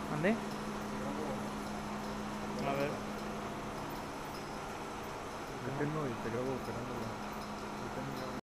¿Mandé? A ver. Deténlo y te grabo operándolo. Deténlo.